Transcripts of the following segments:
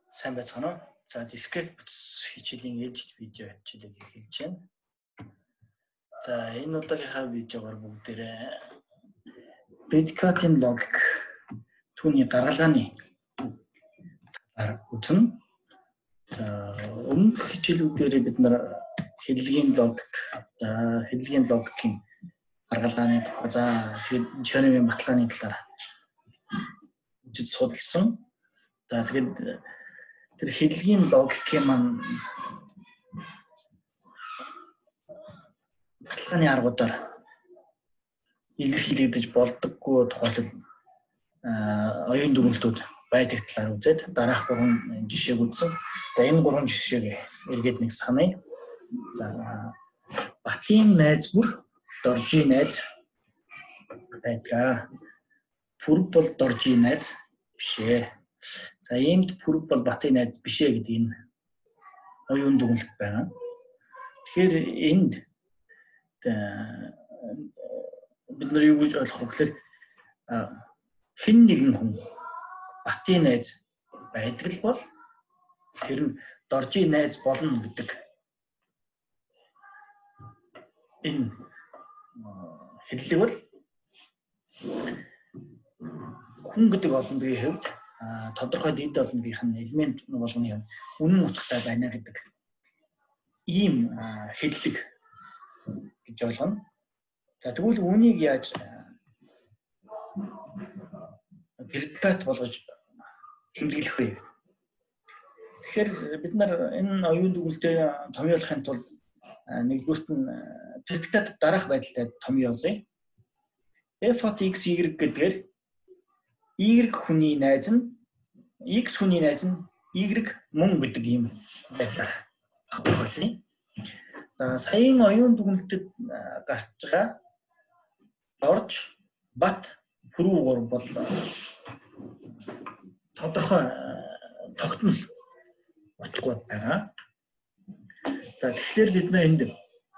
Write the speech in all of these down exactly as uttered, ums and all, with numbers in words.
Сайн байцгаана уу? За discrete бүтц хичээлийн ээлжид видео хичээлийг эхэлж байна. За энэ удаагийнхаа видеогоор бүгдээрээ predicate-ийн логик түүний гаргалгааны талаар үзнэ. За өмнөх хичээлүүдээр бид нар хэллэгийн логик, за хэллэгийн логикийн гаргалгааны тухай, за тэгээд теоремын баталгааны талаар үжиж судалсан. За тэгээд тэр хэллэгийн логикийн маань баталгааны аргуудаар илэрхийлэгдэж болдоггүй тухайлбал оюун дүгнэлтүүд байдаг талаар үзээд дараах гурван жишээг үзсэн. За энэ гурван жишээг эргээд нэг саная. За Батын найз бүр доржийн найз байдаг. Пүрэг бол доржийн найз биш ээ. За иймд пүрэг бол Батын найз биш ээ гэдэг энэ оюун дүгнэлт байна. Тэгэхээр энд бид нар юу гэж ойлгох вэ гэхээр хэн нэгэн хүн Батын найз байдаг л бол тэр нь доржийн найз болно гэдэг энэ хэллэг бол хүн гэдэг олонгийн хувьд тодорхой дид олонгийн элемент болгоны үнэн утгатай байна гэдэг ийм хэллэг гэж ойлгоно. За тэгвэл үнийг яаж предикат болгож тэмдэглэх вэ? Тэгэхээр бид нар энэ оюун дүгнэлтээ томьёолохын тулд нэгдүгürt нь предикат дараах байдалтай томьёолъё. F от x y гэдгээр y хүний найз нь x хүний найз нь y мөн гэдэг ийм байдлаар тодорхойлъё. За саяын оюун дүгнэлтэд гарч байгаа дорж бат пүрүүгөр бол тодорхой тогтмол утгагүй байгаа. За тэгэхээр бид нар энд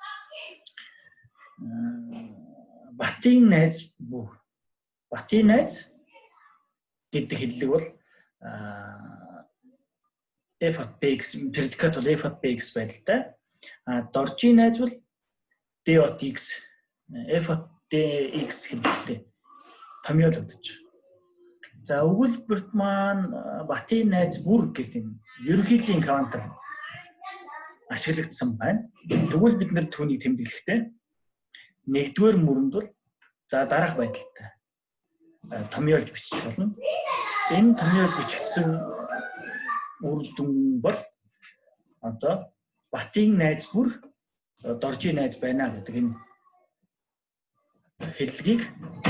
Батын найз бүх Батын найз гэдэг хэллэг бол f от bx предикат бол f от bx байдалтай. А доржийн найз бол d от x f от dx хэлбэртэй томьёологдож. За өгүүлбэрт маань Батын найз бүр гэдэг нь ерөнхийдлийн квантар ашиглагдсан байна. Тэгвэл бид нэр түүнийг тэмдэглэхдээ нэгдүгээр мөрөнд бол за дараах байдалтай томьёолж бичих болно. Энэ томьёолж бичигдсэн үр дүн бол одоо Батын найз бүр доржийн найз байна гэдэг энэ хэллэгийг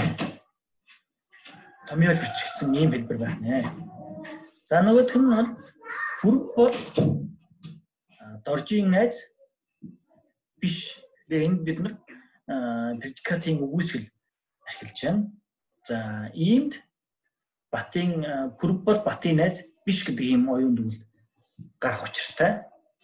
томьёолж бичигдсэн ийм хэлбэр байна. За нөгөөх нь бол пүрэг бол доржийн найз биш. Тэгэхээр энд бид нар предикатын үгүйсгэл ашиглаж байна. За иймд Батын пүрэг бол Батын найз биш гэдэг ийм оюун дүгнэлт гарах учиртай.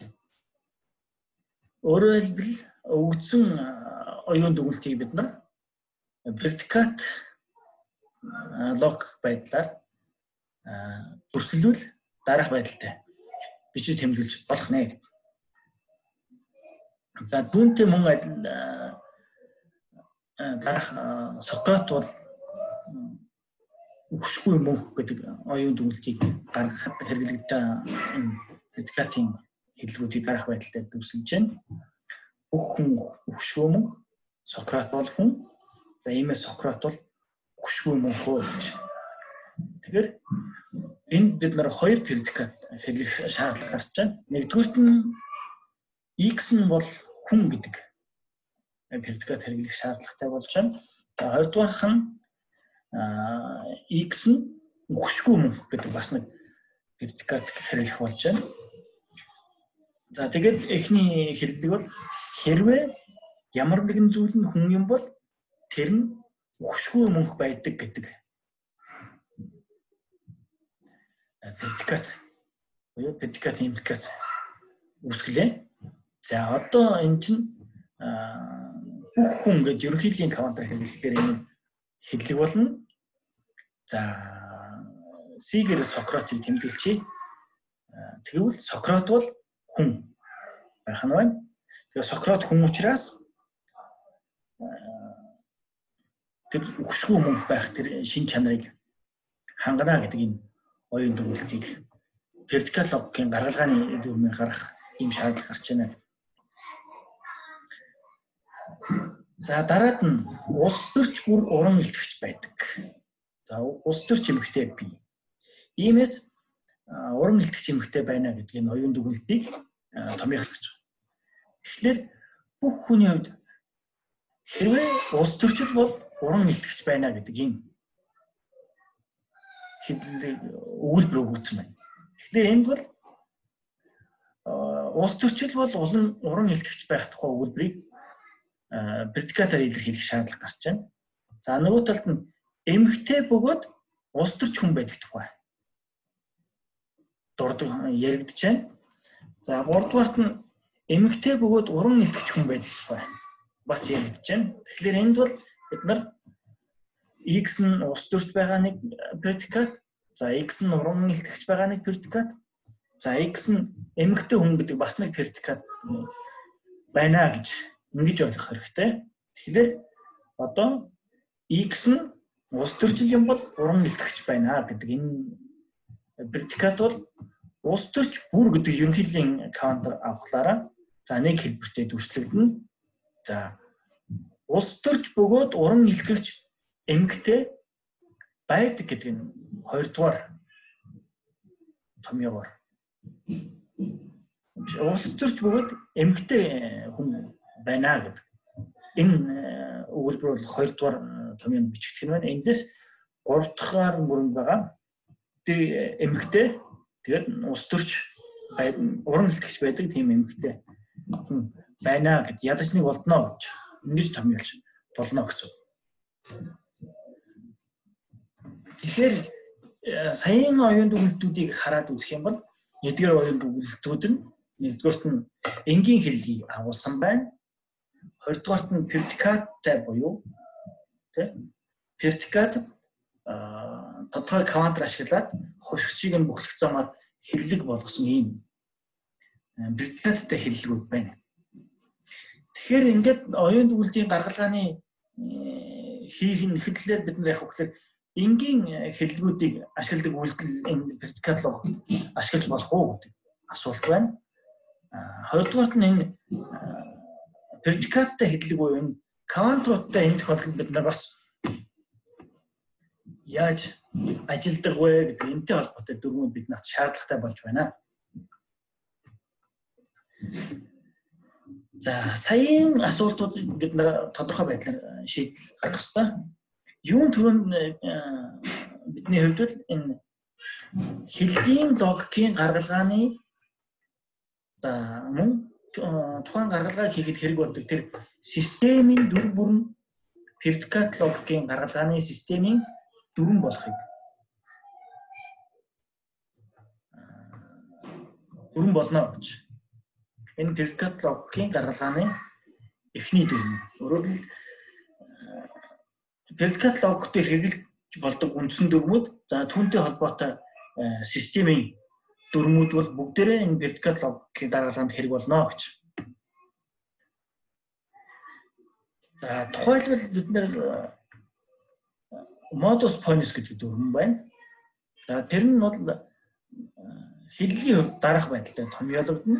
Өөрөөр хэлбэл өгсөн оюун дүгнэлтийг бид нар предикат логик байдлаар өрсөлдвөл дараах байдалтай бичиж тэмдэглэж болох нэ. За түүнтэй мөн адил дараах Сократ бол үхшгүй мөнх гэдэг оюун дүгнэлтийг гаргахад хэрэглэгдэж байгаа энэ предикатын хэллэгүүдийг дараах байдалтай дүрсэлж байна. Бүх хүн үхшгүй мөнх, Сократ бол хүн. За иймээс Сократ бол үхшгүй мөнхөө гэж. Тэгэхээр энд бид нар хоёр предикат хэрэглэх шаардлага гарч байна. Нэгдүгürt нь x нь бол хүн гэдэг предикат хэрэглэх шаардлагатай болж байна. За хоёрдугаарх нь x нь үхшгүй мөнх гэдэг бас нэг предикат хэрэглэх болж байна. За тэгээд эхний хэллэг бол хэрвээ ямар нэгэн зүйл нь хүн юм бол тэр нь үхшгүй мөнх байдаг гэдэг предикат буюу предикат импликац үүсгэлээ. За одоо энэ чинь бүх хүн гэж ерөнхийдлийн квантар хэрэглэхээр энэ хэллэг болно. За Сигэр Сократыг тэмдэглэжээ. Тэгвэл Сократ бол хүн байх нь байна. Тэгээ Сократ хүн учраас тэр өгшгүй мөнх байх тэр шин чанарыг хангана гэдэг энэ оюун дүгнэлтийг vertical logicын гаргалгааны дүрмээр гаргах ийм шаардлага гарч байна. За дараад нь улс төрч бүр уран илтгэгч байдаг. За улс төрч эмэгтэй бий. Иймээс уран илтгэгч эмэгтэй байна гэдэг энэ оюун дүгнэлтийг томьёолох гэж байна. Тэгэхээр бүх хүний хувьд хэрвээ улс төрчил бол уран илтгэгч байна гэдэг энэ хэдлэг өгүүлбэр өгөгдсөн байна. Тэгэхээр энд бол улс төрчил бол улан уран илтгэгч байх тухай өгүүлбэрийг предикатаар илэрхийлэх шаардлага гарч байна. За нөгөө талд нь эмэгтэй бөгөөд улс төрч хүн байдаг тухай дурдаг яригдж байна. За гуравдугаарт нь эмэгтэй бөгөөд уран илтгэгч хүн байдаг тухай бас яригдж байна. Тэгэхээр энд бол бид нар X нь улс төрч байгаа нэг предикат, за X нь уран илтгэгч байгаа нэг предикат, за X нь эмэгтэй хүн гэдэг бас нэг предикат байна гэж ингэж ойлгох хэрэгтэй. Тэгэхээр одоо X нь улс төрчил юм бол уран илтгэгч байна гэдэг энэ предикат бол улс төрч бүр гэдэг ерөнхийдлийн каунтер авахлаараа за нэг хэлбэртэй дүрслэгдэнэ. За улс төрч бөгөөд уран илтгэгч эмэгтэй байдаг гэдэг нь хоёрдугаар томьёогоор. Улс төрч бөгөөд эмэгтэй хүн байна гэдэг. Энэ өгүүлбэр бол хоёрдугаар томьёонд бичигдэх юм байна. Эндээс гурав дахь бүрэн байгаа. Тэр эмэгтэй тэгээд улс төрч уран илтгэгч байдаг тийм эмэгтэй хүн байна гэд ядаж нэг болдноо гэж ингэж томьёолж болно гэсэн. Тэгэхээр саяын оюун дүгнэлтүүдийг хараад үзэх юм бол нэгдүгээр оюун дүгнэлтүүд нь нэгдүгээрт нь энгийн хэллэгийг агуулсан байна. Хоёрдугаарт нь предикаттай буюу тэ предикатд тодорхой квантер ашиглаад хувьсгчийг нь бүхлэх замаар хэллэг болгосон ийм предикаттай хэллэгүүд байна. Тэгэхээр ингээд оюун дүгнэлтийн гаргалгааны хийх нь хэдлэлээр бид нар яг хөөхлөөр энгийн хэллэгүүдийг ашигладаг үйлдэл энэ предикат логикт ашиглаж болох уу гэдэг асуулт байна. Хоёрдугаарт нь энэ предикаттай хэллэг буюу энэ квантруудтай энэ тохиолдолд бид нар бас яаж ажилдаг вэ гэдэг энэтэй холбоотой дүрмүүд бид нарт шаардлагатай болж байна. За саяын асуултууд бид нар тодорхой байдлаар шийдэл гаргах ёстой. Юун түрүүнд бидний хувьд л энэ хэллэгийн логикийн гаргалгааны за мөн тухайн гаргалгааг хийхэд хэрэг болдог тэр системийн дүр бүрэн предикат логикийн гаргалгааны системийн дүрэн болохыг дүрэн болно гэж. Энэ предикат логикийн гаргалгааны эхний дүрм. Өөрөөр хэлбэл предикат логиктэй хэрэгжилж болдог үндсэн дүрмүүд за түүнтэй холбоотой системийн дүрмүүд бол бүгдээрээ энэ предикат логикийн даргаалганд хэрэг болно гэж. За тухайлбал бид нэр modus ponens гэдэг дүрм байна. За тэр нь бол хэллэгийн хувьд дараах байдалтай томьёологдно.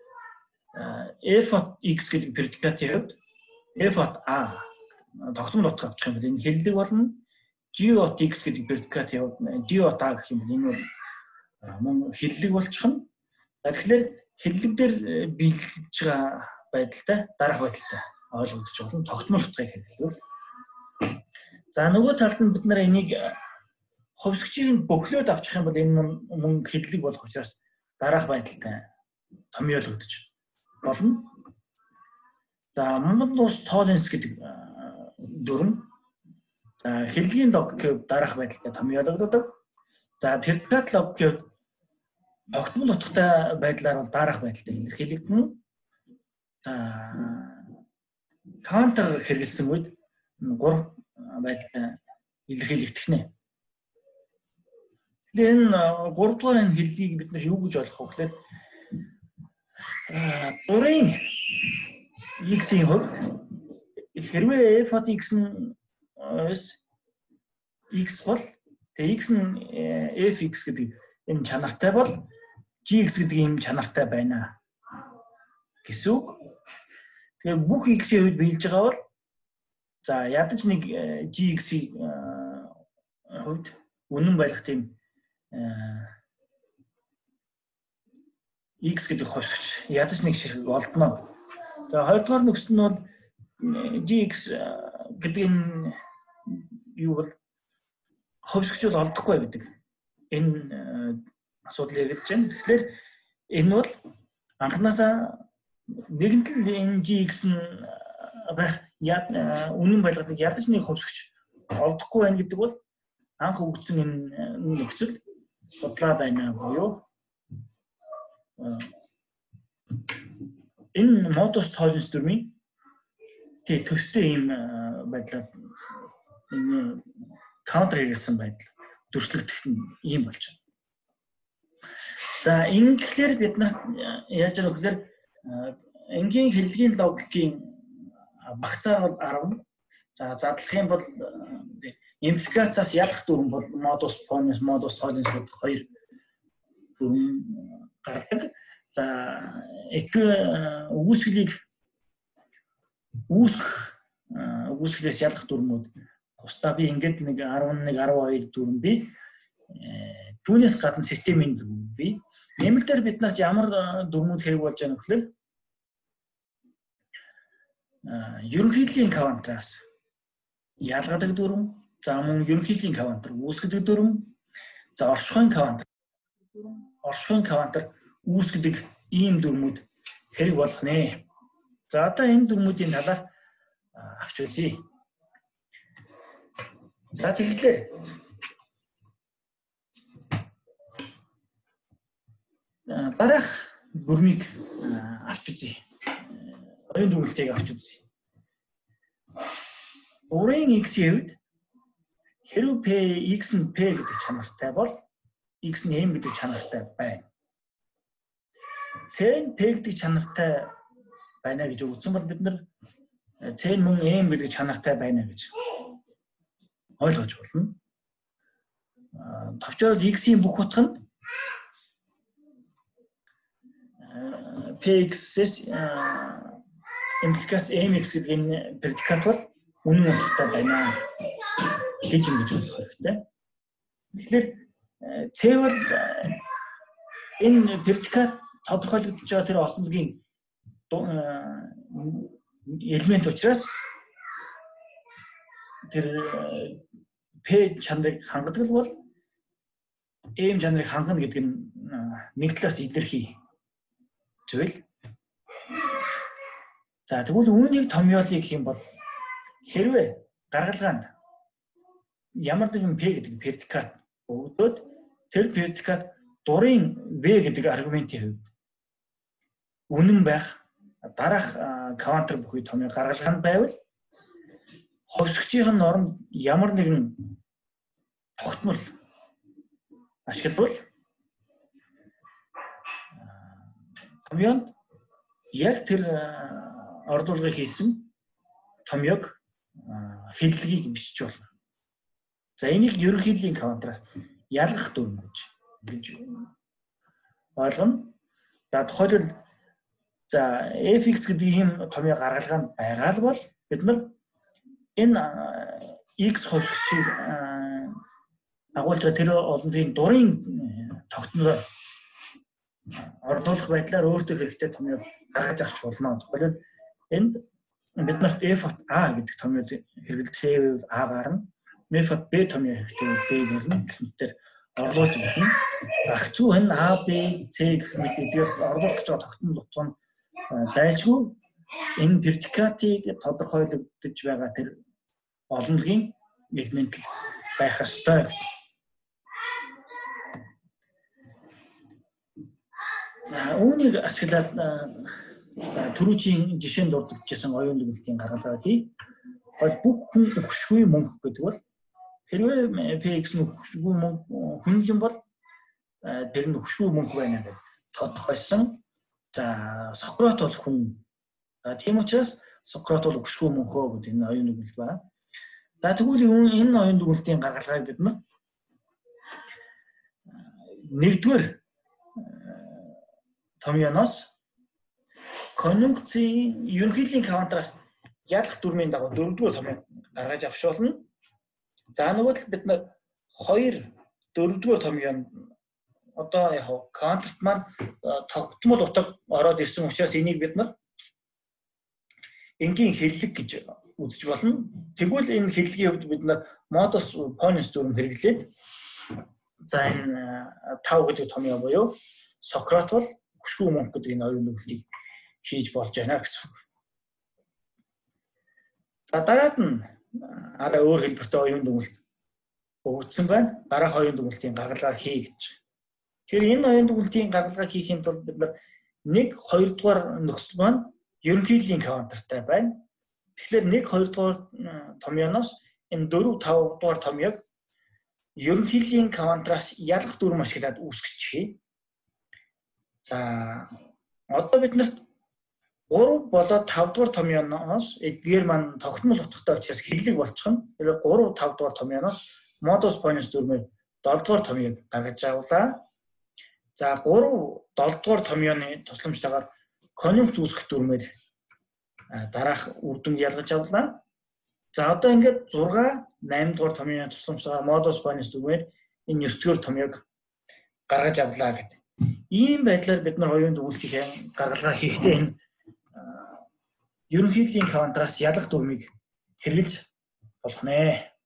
F of x гэдэг предикатын хувьд F of a тогтмол утга авчих юм бол энэ хэллэг болно. G of x гэдэг предикатын хувьд G of a гэх юм бол энэ бол мөн хэллэг болчихно. Тэгэхээр хэллэг дээр биелж байгаа байдалтай дараах байдалтай ойлгогдож болно. Тогтмол утгыг хэрэглэвэл. За нөгөө талд нь бид нэр энийг хувьсгчийг бөхлөөд авчих юм бол энэ мөн хэллэг болох учраас дараах байдалтай томьёологдож болно. За modus tollens гэдэг дүрм за хэллэгийн логикийг дараах байдалтай томьёологддог. За предикат логикийг тогтмол утгатай байдлаар бол дараах байдалтай илэрхийлэгдэнэ. За квантер хэрэглэсэн үед гурав байдалтай илэрхийлэгдэх нэ. Тэгэхээр энэ гурав дугаар энэ хэллийг бид нар юу гэж ойлгох вэ гэхээр дурын x-ийн хувьд хэрвээ f от x нь x бол тэгээ x нь fx гэдэг энэ чанартай бол gx гэдэг ийм чанартай байна гэсэн үг. Тэгээ бүх x-ийн хувьд биелж байгаа бол за ядаж нэг gx-ийн хувьд үнэн байх тийм x гэдэг ховсгч ядаж нэг шиг олдно. За хоёрдугаар нөхцөл нь бол gx гэдэг энэ юу бол ховсгч бол олдохгүй гэдэг энэ асуудал яригдж байна. Тэгэхээр энэ бол анханасаа нэгэнтэл энэ gx нь байх үнэн байлгадаг ядаж нэг ховсгч олдохгүй байна гэдэг бол анх өгсөн энэ нөхцөл бодлоо байна буюу энэ модус тоолнос дүрмийн тий төстэй ийм байдлаар энэ counter хийсэн байдал дүрслэгдэх нь ийм болж байна. За ингэхлээр бид нарт яаж яах вэ гэхээр энгийн хэллэгийн логикийн багцаар бол арав. За задлахын бол импликацаас ялах дүрм бол модус понус модус тоолнос гэдэг хоёр дүрм гардаг. За эк үүсгэлийг үүсгэх үүсгэлээс ялах дүрмүүд тусдаа би ингээд нэг арван нэг арван хоёр дүрм би түүнээс гадна системийн дүрм би нэмэлтээр бид нарт ямар дүрмүүд хэрэг болж байгаа нөхлөөр ерөнхийдлийн квантраас ялгадаг дүрм, за мөн ерөнхийдлийн квантар үүсгэдэг дүрм, за оршихуйн квантар оршихуйн квантар үүсгэдэг ийм дүрмүүд хэрэг болох нэ. За одоо энэ дүрмүүдийн талаар авч үзье. За тэгэхээр дараах дүрмийг авч үзье. Оюун дүгнэлтийг авч үзье. Дурын x-ийн хувьд хэрв p x нь p гэдэг чанартай бол x нь m гэдэг чанартай байна. C нь p гэдэг чанартай байна гэж өгсөн бол бид нар C нь мөн m гэдэг чанартай байна гэж ойлгож болно. Товчоор x-ийн бүх утганд px-с импликац mx гэдэг энэ предикат бол үнэн утгатай байна гэж ингэж ойлгох хэрэгтэй. Тэгэхээр C бол энэ предикат тодорхойлогдож байгаа тэр олон зүгийн элемент учраас тэр P чанарыг хангадаг бол M чанарыг хангана гэдэг нь нэг талаас илэрхий зүйл. За тэгвэл үүнийг томьёолыг гэх юм бол хэрвээ гаргалгаанд ямар нэгэн P гэдэг предикат өгдөөд тэр предикат дурын V гэдэг аргументийн хувьд үнэн байх дараах квантер бүхий томьёо гаргалгаанд байвал ховсгчийн оронд ямар нэгэн тогтмол ашиглавал томьёонд яг тэр ордуулгыг хийсэн томьёог хэллэгийг бичиж болно. За энийг ерөнхийдлийн квантраас ялгах дүрм гэж гэж ойлгоно. За тухайлбал за fx гэдэг ийм томьёо гаргалгаанд байгаа л бол бид нар энэ x ховсгчийг агуулж тэр олонгийн дурын тогтнолоор ордуулах байдлаар өөртөө хэрэгтэй томьёо гаргаж авч болно. Тухайлбал энд бид нарт f от a гэдэг томьёо хэрэглэхээр a гарна. f от b томьёо хэрэгтэй b гэрнэ гэх мэтээр орлуулж болно. Гагцгүй энэ a b c гэх мэтээр орлуулах гэж байгаа тогтнол утга нь зайлшгүй энэ предикатыг тодорхойлогдож байгаа тэр олонлогийн элемент байх ёстой. За үүнийг ашиглаад за түрүүчийн жишээнд дурддагчсан оюун дүгнэлтийн гаргалгаа хий. Бол бүх хүн өгшгүй мөнх гэдэг бол Хэрвээ P-X нь хүчгүй мөнгө хүн юм бол тэр нь хүчгүй мөнгө байна гэдэг тодорхойлсон. За Сократ бол хүн. За тийм учраас Сократ бол хүчгүй мөнхөө гэдэг энэ оюун дүгнэлт байна. За тэгвэл энэ оюун дүгнэлтийн гаргалгааг бид нар нэгдүгээр томьёоноос конъюнкцийн ерөнхийдлийн квантраас ялах дүрмийн дагуу дөрөвдүгээр томьёо гаргаж авч болно. За нөгөө л бид нар хоёр дөрөвдүгээр томьёонд одоо яг квантрт маань тогтмол утга ороод ирсэн учраас энийг бид нар энгийн хэллэг гэж үзэж болно. Тэгвэл энэ хэллэгийн хувьд бид нар модус поненс дүрм хэрэглээд за энэ тав гэдэг томьёо буюу Сократ бол хүчгүй мөнх гэдэг энэ оюун дүгнэлтийг хийж болж байна гэсэн үг. За дараад нь арай өөр хэлбэртэй оюун дүгнэлт өгөгдсөн байна. Дараах оюун дүгнэлтийн гаргалгааг хий гэж. Тэгэхээр энэ оюун дүгнэлтийн гаргалгааг хийхин тулд бид нар нэг хоёрдугаар нөхцөл маань ерөнхийдлийн квантртай байна. Тэгэхээр нэг хоёрдугаар томьёоноос энэ дөрөв тав дугаар томьёог ерөнхийдлийн квантраас ялах дүрм ашиглаад үүсгэж хий. За одоо бид нарт гурав болоод тав дугаар томьёоноос эдгээр маань тогтмол утгатай учраас хэллэг болчихно. Тэгэхээр гурав тав дугаар томьёоноос модус поненс дүрмээр долоо дугаар томьёог гаргаж авлаа. За гурав долоо дугаар томьёоны тусламжтайгаар конъюнкц үүсгэх дүрмээр дараах үр дүнг ялгаж авлаа. За одоо ингээд зурга найм дугаар томьёоны тусламжтайгаар модус поненс дүрмээр энэ ертгөөр томьёог гаргаж авлаа гэдэг. Ийм байдлаар бид нар оюун дүгнэлтийн гаргалгаа хийхдээ энэ ерөнхийдлийн квантраас ялах дүрмийг хэрэглэж болох нэ.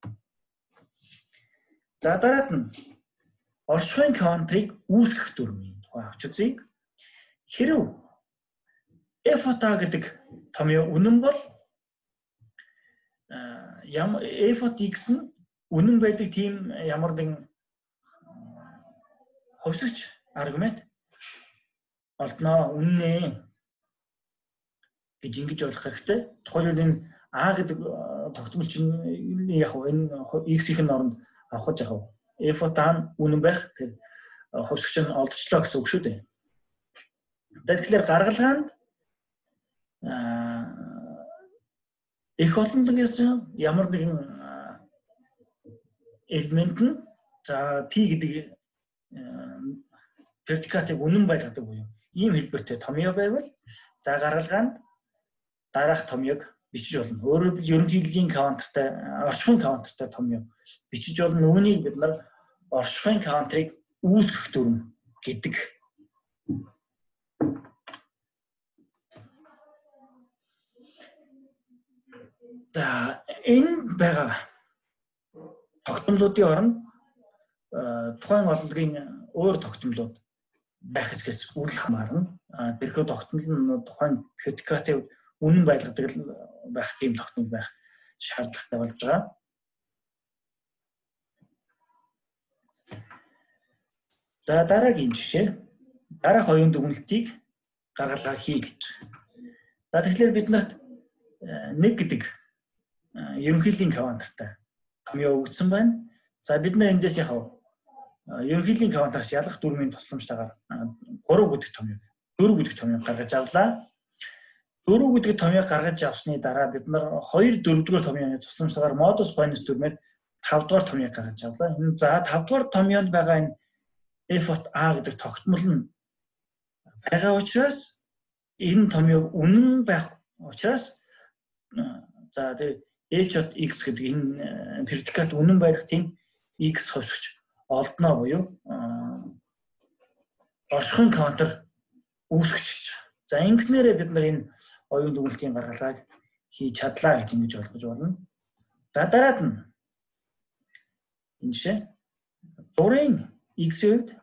За дараад нь оршихуйн квантрыг үүсгэх дүрмийн тухай авч үзье. Хэрв F-та гэдэг томьёо үнэн бол ямар F-X нь үнэн байдаг тийм ямар нэгэн хувьсгч аргумент олдноо үнэн гэж ингэж ойлгох хэрэгтэй. Тухайлбал энэ А гэдэг тогтмол чинь яг энэ X-ийн оронд авах гэж яг F-та үнэн байх тэр хувьсгч нь олдчлоо гэсэн үг шүү дээ. Тэгэхээр гаргалгаанд их олонлогоос ямар нэгэн элемент нь за P гэдэг предикатыг үнэн байлгадаг буюу ийм хэлбэртэй томьёо байвал за гаргалгаанд дараах томьёог бичиж болно. Өөрөөр хэлбэл ерөнхийдлийн квантртай оршихуйн квантртай томьёо бичиж болно. Үүнийг бид нар оршихуйн квантрыг үүсгэх дүрм гэдэг. За энэ байгаа тогтмолуудын оронд тухайн олонлогийн өөр тогтмолууд байх хэсгээс үл хамаарна. Тэрхүү тогтмол нь тухайн предикатыг үнэн байлгадаг байх тийм тогтмол байх шаардлагатай болж байгаа. За дараагийн жишээ дараах оюун дүгнэлтийг гаргалгаа хий гэж. За тэгэхээр бид нарт нэг гэдэг ерөнхийдлийн квантртай томьёо өгсөн байна. За бид нар эндээс яхав ерөнхийдлийн квантраас ялах дүрмийн тусламжтайгаар гурав гэдэг томьёог дөрөв гэдэг томьёог гаргаж авлаа. дөрөв гэдэг томьёог гаргаж авсны дараа бид нар хоёр дөрөвдүгээр томьёоны тусламжтайгаар модус поненс дүрмээр тав дугаар томьёог гаргаж авлаа. Энэ за тав дугаар томьёонд байгаа энэ F-A гэдэг тогтмол нь байгаа учраас энэ томьёог үнэн байх учраас за тэгээ H-X гэдэг энэ предикат үнэн байх тийм X хувьсгч олдноо буюу оршихуйн квантер үүсгэж. За ингэснээрээ бид нар энэ оюун дүгнэлтийн гаргалгааг хийж чадлаа гэж ингэж ойлгож болно. За дараад нь энэ жишээ дурын X-ийн хувьд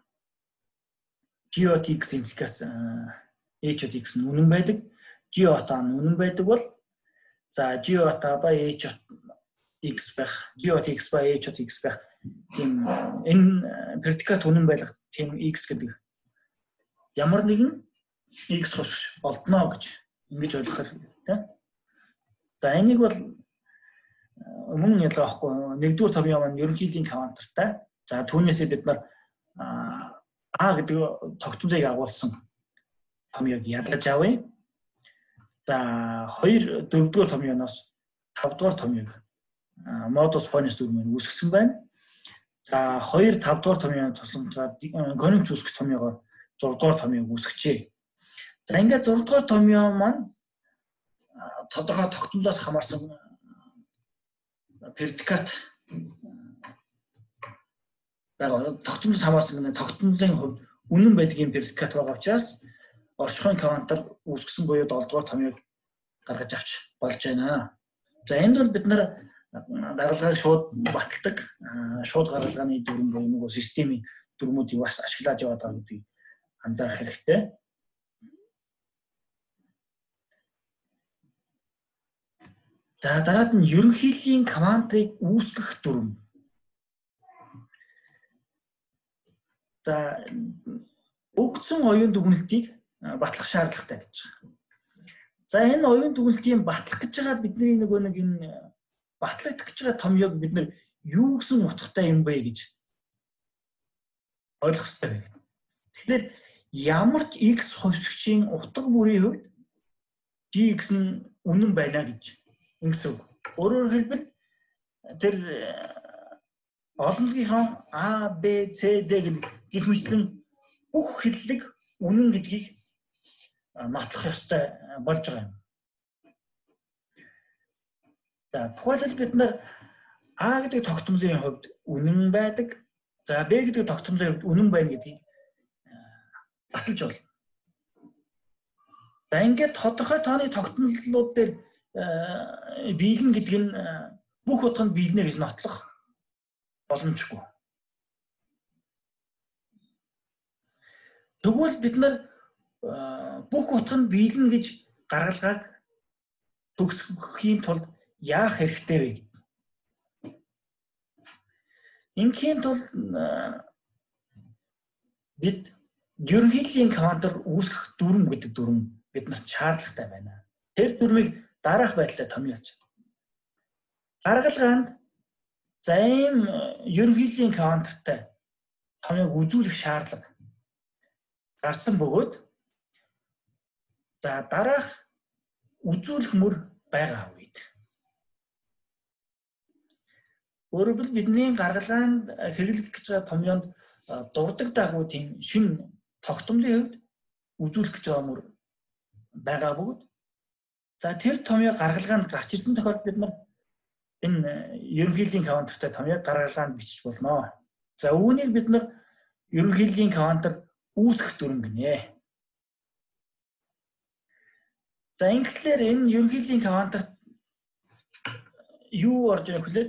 G-X импликас H-X нь үнэн байдаг, G-ota нь үнэн байдаг бол за G-ota ба H-X байх, G-X ба H-X байх тийм энэ предикат үнэн байлгах тийм X гэдэг ямар нэгэн X хувьсгч олдноо гэж ингэж ойлгох хэрэгтэй. За энийг бол мөн ялгаа байхгүй. Нэгдүгээр томьёо маань ерөнхийдийн квантертай. За түүнээсээ бид нар А гэдэг тогтмолыг агуулсан томьёог ядаж авъя. За хоёр дөрөвдүгээр томьёоноос тавдугаар томьёог модус понис дүрмээр үүсгэсэн байна. За хоёр тавдугаар томьёоны тусламжаар конюнкт үүсгэх томьёогоор зурдугаар томьёог үүсгэжээ. За ингээд зурдугаар томьёо маань тодорхой тогтмолоос хамаарсан предикат байгаа. Тогтмолоос хамаарсан тогтмолын хувьд үнэн байдгийн предикат байгаа учраас орчхон квантаар үүсгэсэн буюу долдугаар томьёог гаргаж авч болж байна. За энд бол бид нар гаргалгааг шууд баталдаг, шууд гаргалгааны дүрм буюу нөгөө системийн дүрмүүдийг бас ашиглаж яваад байгаа гэдгийг анзаарах хэрэгтэй. За дараад нь ерөнхийдлийн квантыг үүсгэх дүрм. За өгсөн оюун дүгнэлтийг батлах шаардлагатай гэж. За энэ оюун дүгнэлтийг батлах гэж байгаа бидний нөгөө нэг энэ батлагдах гэж байгаа томьёог бид нар юу гэсэн утгатай юм бэ гэж ойлгох хэрэгтэй байна. Тэгэхээр ямар ч x хувьсгчийн утга бүрийн хувьд g гэсэн үнэн байна гэж ингэсэн үг. Өөрөөр хэлбэл тэр олонлогынхон A, B, C, D гэх мэтлэн бүх хэллэг үнэн гэдгийг матлах ёстой болж байгаа юм. За тухайлбал бид нар А гэдэг тогтмолын хувьд үнэн байдаг. За B гэдэг тогтмолын хувьд үнэн байна гэдгийг баталж болно. За ингээд тодорхой тооны тогтмолууд дээр биелэн гэдэг нь бүх утганд биелнэ гэж нотлох боломжгүй. Тэгвэл бид нар бүх утганд биелнэ гэж гаргалгааг төгсгөхийн тулд яах хэрэгтэй вэ? Ингийн тулд бид ерөнхийдлийн квантаар үүсгэх дүрм гэдэг дүрм биднэрт шаардлагатай байна. Тэр дүрмийг дараах байдлаар томьёолж. Гаргалгаанд за ийм ерөнхийдлийн квантартай томьёог үзүүлэх шаардлага гарсан бөгөөд за дараах үзүүлэх мөр байгаа үед. Өөрөөр хэлбэл бидний гаргалгаанд хэрэглэх гэж байгаа томьёонд дурдаг дагуу тийм шин тогтмолын хувьд үзүүлэх гэж байгаа мөр байгаа бөгөөд за тэр томьёо гаргалгаанд гарч ирсэн тохиолдолд бид нар энэ ерөнхийдлийн квантартай томьёог гаргалгаанд бичиж болно. За үүнийг бид нар ерөнхийдлийн квантар үүсгэх дүрм гинэ. За ингэхлээр энэ ерөнхийдлийн квантарт юу орж ирэх вүлээ?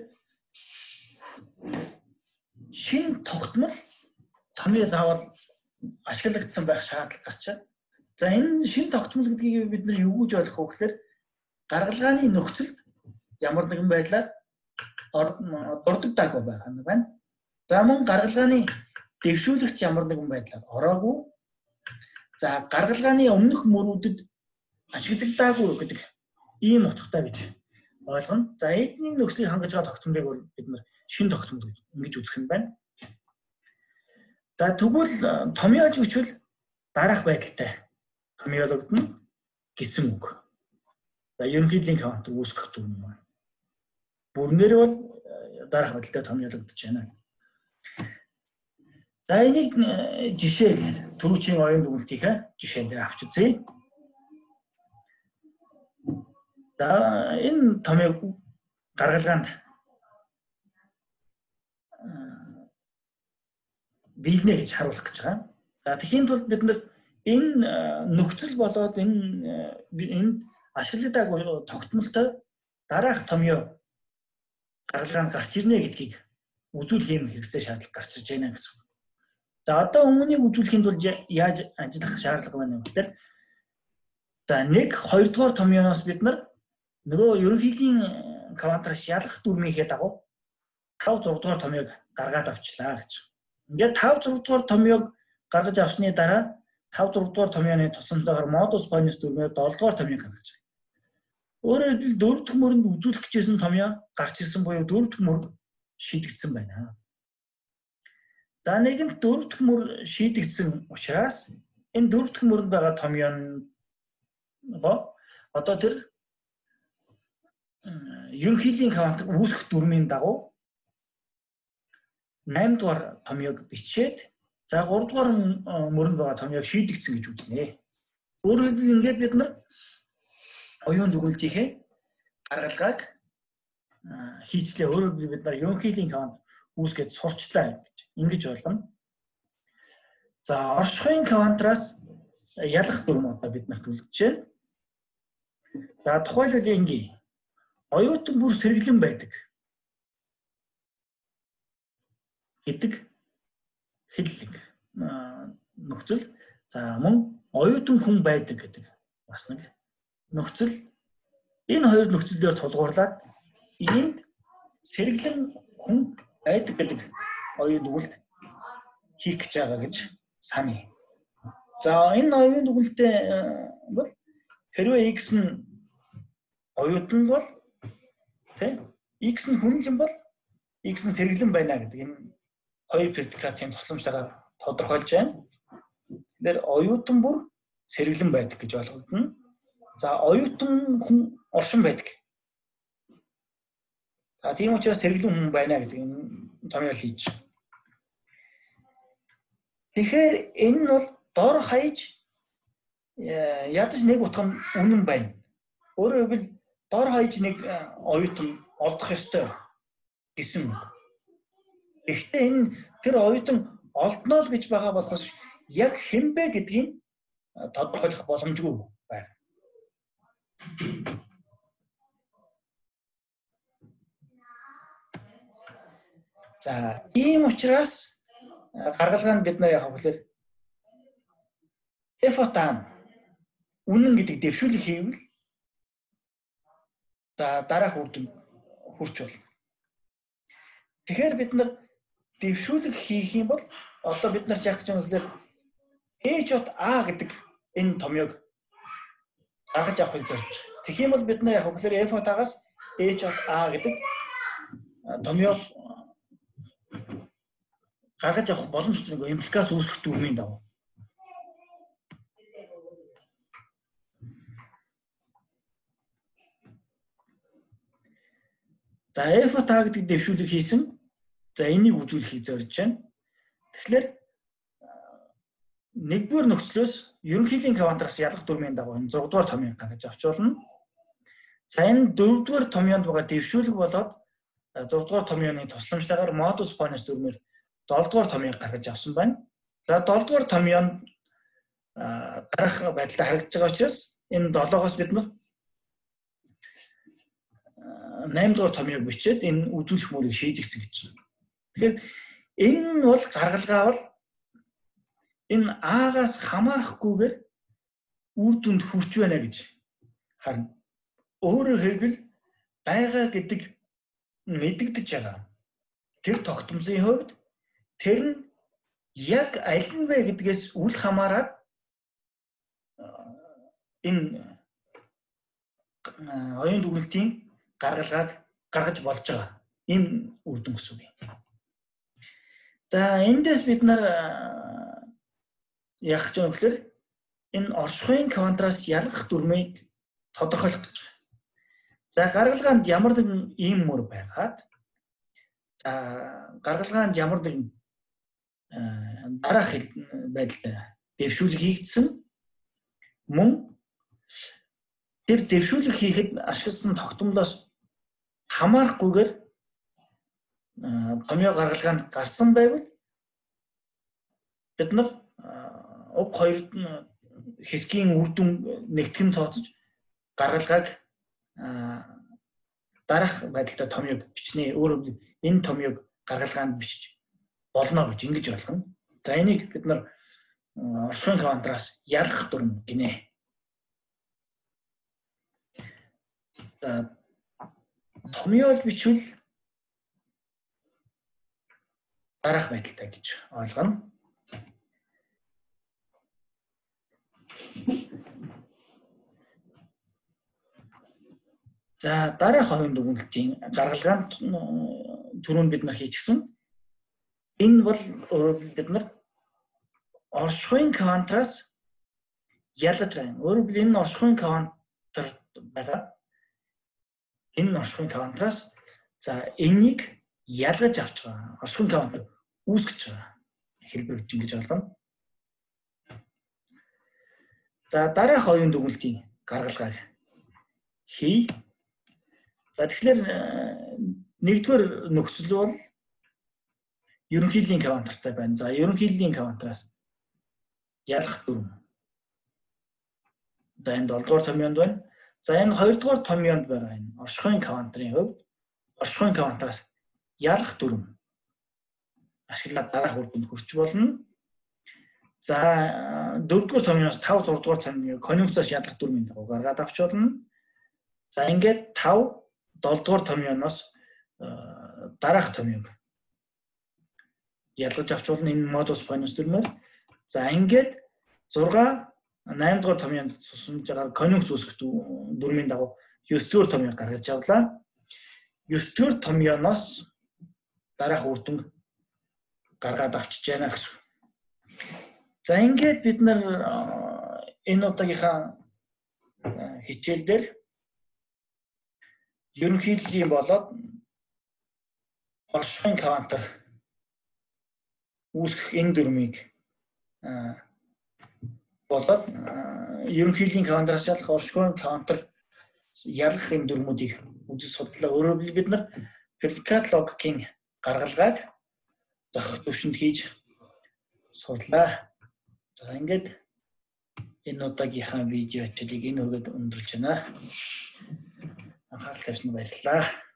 Шинэ тогтмол томьёо заавал ашиглагдсан байх шаардлага гарчаа. За энэ шинэ тогтмол гэдгийг бид нар юу гэж ойлгох вэ гэхээр гаргалгааны нөхцөлд ямар нэгэн байдлаар дурдаг дагуу байх нь байна. За мөн гаргалгааны дэвшүүлэгч ямар нэгэн байдлаар ороогүй. За гаргалгааны өмнөх мөрүүдэд ашиглагдаагүй гэдэг ийм утгатай гэж ойлгоно. За эдний нөхцөлийг хангаж байгаа тогтмолыг бол бид нар шинэ тогтмол гэж ингэж үзэх юм байна. За тэгвэл томьёолж бичвэл дараах байдалтай томьёологдно гэсэн үг. За ерөнхийдлийн квантар үүсгэх дүрм байна. Бүрнээр бол дараах байдалтай томьёологдож байна. За энийг жишээ түрүүчийн оюун дүгнэлтийнхээ жишээн дээр авч үзье. За энэ томьёог гаргалгаанд биелнэ гэж харуулах гэж байгаа. За тэгхийн тулд бид нар энэ нөхцөл болоод энэ энд ашиглагдаагүй тогтмолтой дараах томьёо гаргалгаанд гарч ирнэ гэдгийг үзүүлэх юм хэрэгцээ шаардлага гарч ирж байна гэсэн. За одоо өмнөнийг үзүүлэхийн тулд яаж ажиллах шаардлага байна вэ гэхээр за нэг хоёрдугаар томьёоноос бид нар нөгөө ерөнхийдлийн квантраас ялах дүрмийнхээ дагуу тав зурдугаар томьёог гаргаад авчлаа гэж. Ингээд тав зурдугаар томьёог гаргаж авсны дараа тав зурдугаар томьёоны тусламжтайгаар модус понис дүрмээр долдугаар томьёог гаргаж байна. Өөрөөр хэлбэл дөрөв дэх мөрөнд үзүүлэх гэжсэн томьёо гарч ирсэн буюу дөрөв дэх мөр шийдэгдсэн байна. За нэгэнт дөрөв дэх мөр шийдэгдсэн учраас энэ дөрөв дэх мөрөнд байгаа томьёо нь одоо тэр ерөнхийллийн квант үүсгэх дүрмийн дагуу наймд дугаар томьёог бичээд за гурав дугаар мөрөнд байгаа томьёог шийдэгдсэн гэж үзнэ. Өөрөөр хэлбэл ингээд бид нар оюун дүгнэлтийнхээ гаргалгааг хийчлээ. Өөрөөр хэлбэл бид нар ерөнхийллийн квант үүсгээд сурчлаа гэж ингэж болгоно. За оршихуйн квантраас ялах дүрм одоо бид нарт үлдэж байна. За тухайлбал ингээ оюутан бүр сэргэлэн байдаг гэдэг хэллэг нөхцөл. За мөн оюутан хүн байдаг гэдэг бас нэг нөхцөл. Энэ хоёр нөхцөлөөр тулгуурлаад энд сэргэлэн хүн байдаг гэдэг оюун дүгнэлт хийх гэж байгаа гэж саний. За энэ оюун дүгнэлтээ бол хэрвээ x нь оюутан бол тэ x нь хүнлэн бол x нь сэргэлэн байна гэдэг энэ хоёр предикатын тусламжтайгаар тодорхойлж байна. Тэгэхээр оюутан бүр сэргэлэн байдаг гэж болгогдно. За оюутан хүн оршин байдаг. За тийм учраас сэргэлэн хүн байна гэдэг энэ томьёол хийж. Тэгэхээр энэ нь бол дор хаяж ядаж нэг утга нь үнэн байна. Өөрөөр хэлбэл дор хаяж нэг оюутан олдох ёстой гэсэн. Гэхдээ энэ тэр оюутан олдноо л гэж байгаа болохоос яг хэн бэ гэдгийг тодорхойлох боломжгүй байна. За ийм учраас гаргалгаанд бид нар яг хөвлөр эфотан үнэн гэдэг дэвшүүлэг хийвэл за дараах үр дүнд хүрч болно. Тэгэхээр бид нар дэвшүүлэг хийх юм бол одоо бид нар яах гэж байгаа вэ гэхээр h-ot a гэдэг энэ томьёог гаргаж авахыг зорж байгаа. Тэгэх юм бол бид нар яах вэ гэхээр f-ot-аас h-ot a гэдэг томьёог гаргаж авах боломжтой нэг импликац үүсгэх дүрмийн дагуу. За f-ot a гэдэг дэвшүүлэг хийсэн. За энийг үзүүлэхийг зорж байна. Тэгэхээр нэгдүгээр нөхцлөөс ерөнхийллийн квантраас ялах дүрмийн дагуу энэ зураг дугаар томьёог гаргаж авч болно. За энэ дөрөвдүгээр томьёонд байгаа дэвшүүлэг болоод зураг дугаар томьёоны тусламжтайгаар модус понус дүрмээр долдугаар томьёог гаргаж авсан байна. За долдугаар томьёонд гарах байдалтай харагдаж байгаа учраас энэ долоогоос бид нар наймдугаар томьёог бичээд энэ үзүүлэх мөрийг шийдэгсэн гэж байна. Тэгэхээр энэ нь бол гаргалгаа бол энэ А-гаас хамаарахгүйгээр үр дүнд хүрч байна гэж харна. Өөрөөр хэлбэл байгаа гэдэг мэдэгдэж байгаа. Тэр тогтмолын хувьд тэр нь яг аль нь вэ гэдгээс үл хамааран энэ оюун дүгнэлтийн гаргалгааг гаргаж болж байгаа. Ийм үр дүн гэсэн үг юм. За эндээс бид нар яах гэж байгаа вэ гэхээр энэ оршихуйн квантраас ялгах дүрмийг тодорхойлох гэж байна. За гаргалгаанд ямар нэгэн ийм мөр байгаад за гаргалгаанд ямар нэгэн дараах байдалтай дэвшүүлэг хийгдсэн мөн тэр дэвшүүлэг хийхэд ашигласан тогтмолоос хамаарахгүйгээр томьёо гаргалгаанд гарсан байвал бид нар уг хоёр хэсгийн үр дүн нэгтгэн тооцож гаргалгааг дараах байдалтай томьёог бичнэ. Өөрөөр энэ томьёог гаргалгаанд бичиж болно гэж ингэж ойлгоно. За энийг бид нар оршихуйн квантраас ялгах дүрм гинэ. За томьёол бичвэл дараах байдалтай гэж ойлгоно. За дараах оюун дүгнэлтийн гаргалгаанд түрүүнд бид нар хийчихсэн. Энэ бол бид нар оршихуйн квантраас ялгаж байгаа. Өөрөөр хэлбэл энэ оршихуйн квантар байгаа. Энэ оршихуйн квантраас за энийг ялгаж авч байгаа. Оршихуйн квант үүсгэж байгаа. Хэлбэр гэж ингэж ойлгоно. За дараах оюун дүгнэлтийн гаргалгааг хий. За тэгэхээр нэгдүгээр нөхцөл бол ерөнхийллийн квантартай байна. За ерөнхийллийн квантраас ялгах дүрм. За энэ долдугаар томьёонд байна. За энэ хоёрдугаар томьёонд байгаа энэ оршихуйн квантрын хувьд оршихуйн квантраас ялгах дүрм ашиглаад дараах үр дүнд хүрч болно. За дөрөвдүгээр томьёоноос тав зурдугаар томьёо конъюнкцаас ялгах дүрмийн дагуу гаргаад авч болно. За ингээд тав долдугаар томьёоноос дараах томьёог ялгаж авч болно энэ модус понус дүрмээр. За ингээд зурга наймдугаар томьёонд сусамж байгаа конъюнкц үүсгэх дүрмийн дагуу ёсдугаар томьёог гаргаж авлаа. ёсдугаар томьёоноос дараах үр дүн гаргаад авчиж байна гэсэн. За ингээд бид нар энэ удаагийнхаа хичээл дээр ерөнхийллийн болоод оршихуйн квантар үүсгэх энэ дүрмийг болоод ерөнхийллийн квантараас ялгах оршихуйн квантар ялгах энэ дүрмүүдийг үзэж судлаа. Өөрөөр хэлбэл бид нар предикат логикийн гаргалгааг зохих төвшөнд хийж судлаа. За ингээд энэ удаагийнхаа видео хичээлийг энэ үргээд өндөрлж байна. Анхаарал тавьсанд баярлалаа.